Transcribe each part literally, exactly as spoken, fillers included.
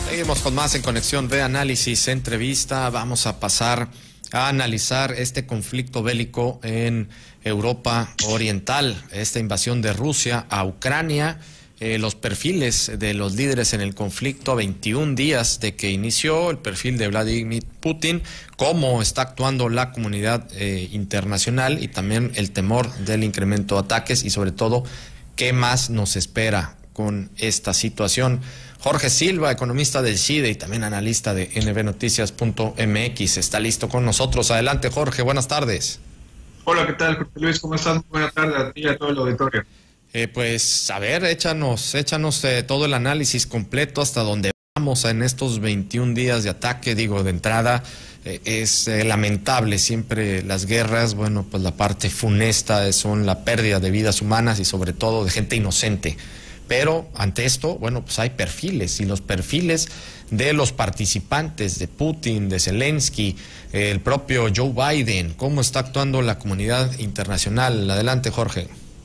Seguimos con más en Conexión de Análisis, entrevista. Vamos a pasar a analizar este conflicto bélico en Europa Oriental, esta invasión de Rusia a Ucrania, eh, los perfiles de los líderes en el conflicto a veintiún días de que inició, el perfil de Vladimir Putin, cómo está actuando la comunidad eh, internacional y también el temor del incremento de ataques y sobre todo qué más nos espera con esta situación. Jorge Silva, economista del CIDE y también analista de N B Noticias punto M X, está listo con nosotros. Adelante, Jorge, buenas tardes. Hola, ¿qué tal, Jorge Luis? ¿Cómo estás? Buenas tardes a ti y a todo el auditorio. Eh, pues, a ver, échanos, échanos eh, todo el análisis completo hasta donde vamos en estos veintiún días de ataque. Digo, de entrada, eh, es eh, lamentable siempre las guerras. Bueno, pues la parte funesta son la pérdida de vidas humanas y sobre todo de gente inocente. Pero ante esto, bueno, pues hay perfiles y los perfiles de los participantes, de Putin, de Zelensky, eh, el propio Joe Biden, cómo está actuando la comunidad internacional. Adelante, Jorge.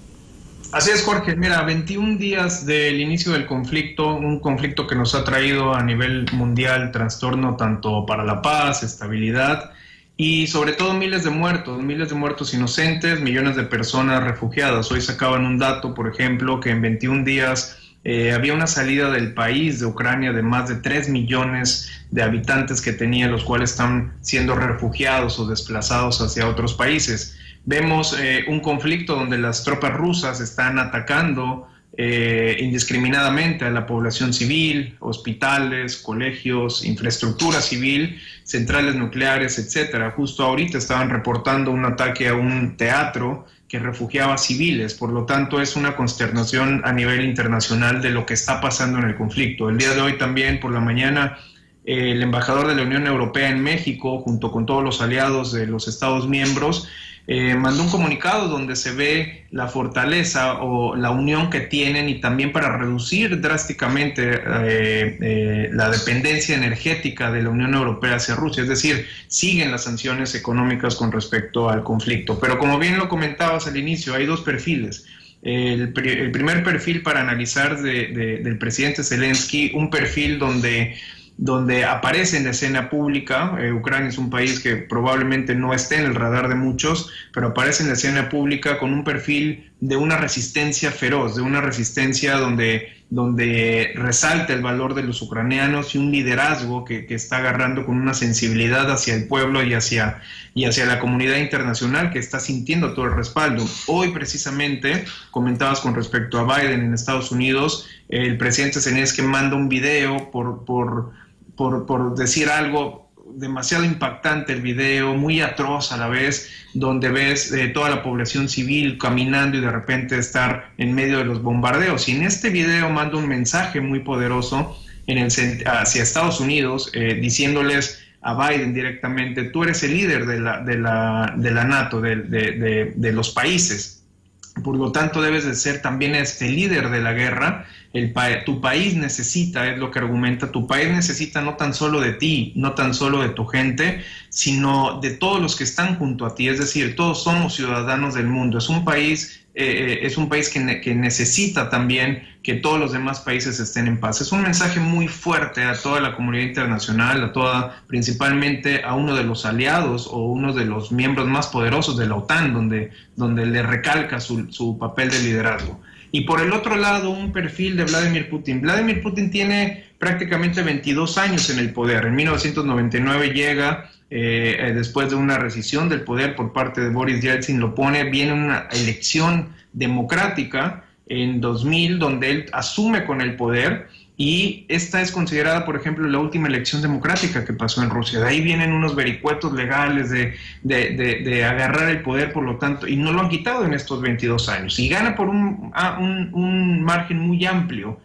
Así es, Jorge. Mira, veintiún días del inicio del conflicto, un conflicto que nos ha traído a nivel mundial trastorno tanto para la paz, estabilidad y sobre todo miles de muertos, miles de muertos inocentes, millones de personas refugiadas. Hoy sacaban un dato, por ejemplo, que en veintiún días eh, había una salida del país, de Ucrania, de más de tres millones de habitantes que tenía, los cuales están siendo refugiados o desplazados hacia otros países. Vemos eh, un conflicto donde las tropas rusas están atacando eh, indiscriminadamente a la población civil, hospitales, colegios, infraestructura civil, centrales nucleares, etcétera. Justo ahorita estaban reportando un ataque a un teatro que refugiaba civiles. Por lo tanto, es una consternación a nivel internacional de lo que está pasando en el conflicto. El día de hoy también, por la mañana, eh, el embajador de la Unión Europea en México, junto con todos los aliados de los Estados miembros, Eh, mandó un comunicado donde se ve la fortaleza o la unión que tienen y también para reducir drásticamente eh, eh, la dependencia energética de la Unión Europea hacia Rusia, es decir, siguen las sanciones económicas con respecto al conflicto. Pero como bien lo comentabas al inicio, hay dos perfiles. El, el primer perfil para analizar de, de, del presidente Zelensky, un perfil donde... donde aparece en la escena pública. eh, Ucrania es un país que probablemente no esté en el radar de muchos, pero aparece en la escena pública con un perfil de una resistencia feroz, de una resistencia donde, donde resalta el valor de los ucranianos y un liderazgo que, que está agarrando con una sensibilidad hacia el pueblo y hacia, y hacia la comunidad internacional que está sintiendo todo el respaldo. Hoy precisamente, comentabas con respecto a Biden en Estados Unidos, el presidente Zelensky manda un video por... por Por, por decir algo, demasiado impactante el video, muy atroz a la vez, donde ves eh, toda la población civil caminando y de repente estar en medio de los bombardeos. Y en este video manda un mensaje muy poderoso en el, hacia Estados Unidos, eh, diciéndoles a Biden directamente: tú eres el líder de la, de la, de la NATO, de, de, de, de los países. Por lo tanto, debes de ser también este líder de la guerra. El pa tu país necesita, es lo que argumenta, tu país necesita no tan solo de ti, no tan solo de tu gente, sino de todos los que están junto a ti. Es decir, todos somos ciudadanos del mundo. Es un país, eh, es un país que, ne que necesita también que todos los demás países estén en paz. Es un mensaje muy fuerte a toda la comunidad internacional, a toda, principalmente a uno de los aliados o uno de los miembros más poderosos de la OTAN, donde, donde le recalca su, su papel de liderazgo. Y por el otro lado, un perfil de Vladimir Putin. Vladimir Putin tiene prácticamente veintidós años en el poder. En mil novecientos noventa y nueve llega, eh, después de una rescisión del poder por parte de Boris Yeltsin, lo pone, viene una elección democrática en dos mil, donde él asume con el poder, y esta es considerada, por ejemplo, la última elección democrática que pasó en Rusia. De ahí vienen unos vericuetos legales de, de, de, de agarrar el poder, por lo tanto, y no lo han quitado en estos veintidós años, y gana por un, un, un margen muy amplio.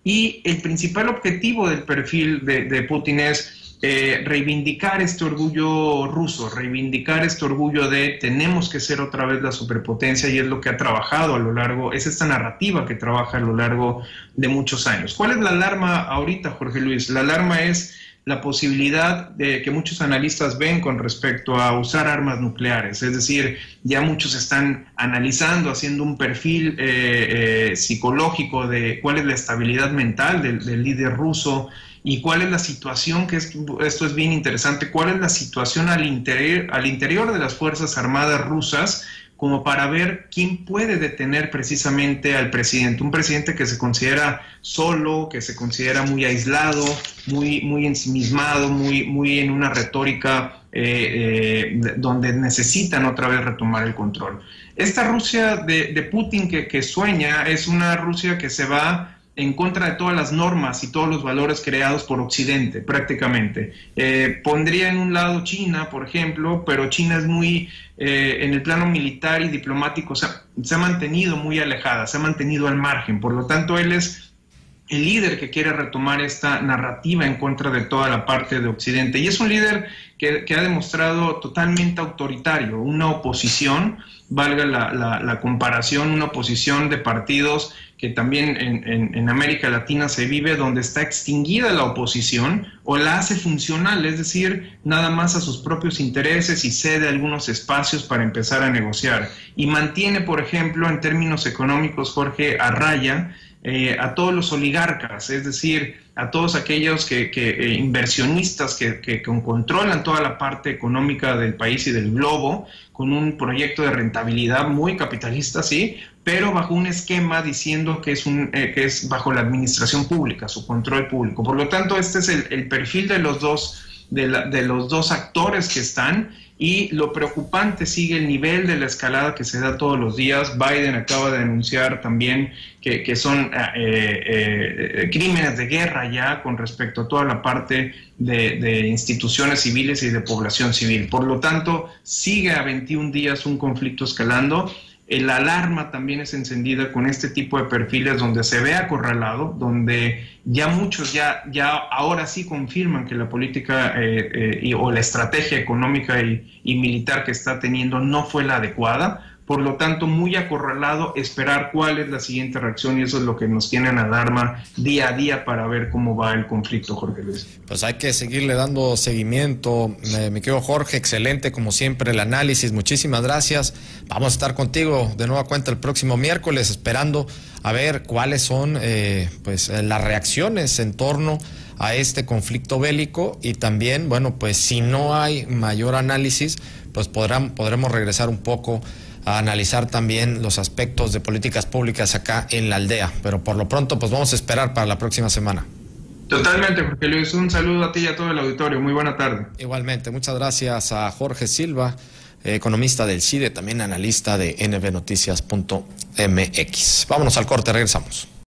Y el principal objetivo del perfil de, de Putin es eh, reivindicar este orgullo ruso, reivindicar este orgullo de tenemos que ser otra vez la superpotencia, y es lo que ha trabajado a lo largo, es esta narrativa que trabaja a lo largo de muchos años. ¿Cuál es la alarma ahorita, Jorge Luis? La alarma es la posibilidad de que muchos analistas ven con respecto a usar armas nucleares. Es decir, ya muchos están analizando, haciendo un perfil eh, eh, psicológico de cuál es la estabilidad mental del, del líder ruso y cuál es la situación, que es, esto es bien interesante, cuál es la situación al interior, al interior de las Fuerzas Armadas rusas, como para ver quién puede detener precisamente al presidente. Un presidente que se considera solo, que se considera muy aislado, muy, muy ensimismado, muy, muy en una retórica eh, eh, donde necesitan otra vez retomar el control. Esta Rusia de, de Putin que, que sueña es una Rusia que se va en contra de todas las normas y todos los valores creados por Occidente, prácticamente. Eh, pondría en un lado China, por ejemplo, pero China es muy, eh, en el plano militar y diplomático, se ha, se ha mantenido muy alejada, se ha mantenido al margen. Por lo tanto, él es el líder que quiere retomar esta narrativa en contra de toda la parte de Occidente. Y es un líder que, que ha demostrado totalmente autoritario, una oposición, valga la, la, la comparación, una oposición de partidos que también en, en, en América Latina se vive, donde está extinguida la oposición o la hace funcional, es decir, nada más a sus propios intereses y cede algunos espacios para empezar a negociar. Y mantiene, por ejemplo, en términos económicos, Jorge, a raya eh, a todos los oligarcas, es decir, a todos aquellos que, que, eh, inversionistas que, que, que controlan toda la parte económica del país y del globo, con un proyecto de rentabilidad muy capitalista, sí, pero bajo un esquema diciendo que es, un, eh, que es bajo la administración pública, su control público. Por lo tanto, este es el, el perfil de los dos, de, la, de los dos actores que están, y lo preocupante sigue el nivel de la escalada que se da todos los días. Biden acaba de anunciar también que, que son eh, eh, crímenes de guerra ya con respecto a toda la parte de, de instituciones civiles y de población civil. Por lo tanto, sigue a veintiún días un conflicto escalando. La alarma también es encendida con este tipo de perfiles donde se ve acorralado, donde ya muchos ya, ya ahora sí confirman que la política eh, eh, y, o la estrategia económica y, y militar que está teniendo no fue la adecuada. Por lo tanto, muy acorralado, esperar cuál es la siguiente reacción, y eso es lo que nos tiene en alarma día a día para ver cómo va el conflicto, Jorge Luis. Pues hay que seguirle dando seguimiento, eh, mi querido Jorge, excelente como siempre el análisis, muchísimas gracias. Vamos a estar contigo de nueva cuenta el próximo miércoles, esperando a ver cuáles son eh, pues las reacciones en torno a este conflicto bélico, y también, bueno, pues si no hay mayor análisis, pues podrán, podremos regresar un poco a analizar también los aspectos de políticas públicas acá en la aldea, pero por lo pronto pues vamos a esperar para la próxima semana. Totalmente, Jorge Luis, un saludo a ti y a todo el auditorio, muy buena tarde. Igualmente, muchas gracias a Jorge Silva, eh, economista del C I D E, también analista de N B Noticias punto M X. Vámonos al corte, regresamos.